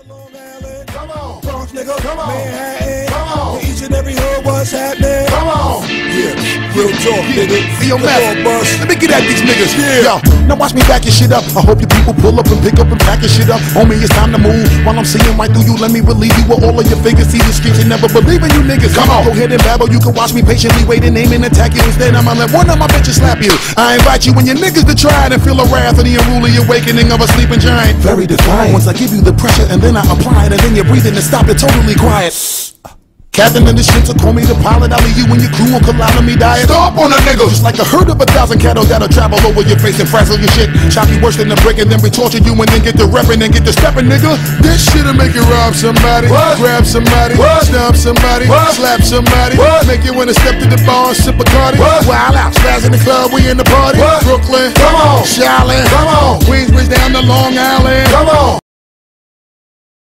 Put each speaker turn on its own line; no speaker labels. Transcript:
Long Island, come on. Bronx nigga, come on. Manhattan, come on. Each and every hood, what's happening? Come on. Yeah, real talk, nigga.
Yo, man, let me get at these niggas. Yo, now watch me back your shit up. I hope you people pull up and pick up and pack your shit up. Homie, it's time to move. While I'm seeing right through you, let me relieve you with all of your figures. See the streets, you never believe in you niggas. Come on, go ahead and babble. You can watch me patiently wait and aim and attack you. Instead, I'ma let one of my bitches slap you. I invite you and your niggas to try it and feel the wrath of the unruly awakening of a sleeping giant. Very defiant. Once I give you the pressure and then I apply it, and then you're breathing and stop it totally quiet. Captain in the ship, so call me the pilot. I'll leave you and your crew will collide on me dying. Stop on a nigga! Just like a herd of 1,000 cattle that'll travel over your face and frazzle your shit. Chop you worse than a brick and then we torture you and then get to reppin' and get to steppin', nigga. This shit'll make you rob somebody, what? Grab somebody, what? Stomp somebody, what? Slap somebody, what? Make you wanna step to the bar and sip a Cardi. Wild out, spaz in the club, we in the party. What? Brooklyn, come on. Charlotte, come on. Queensbridge down to Long Island, come on.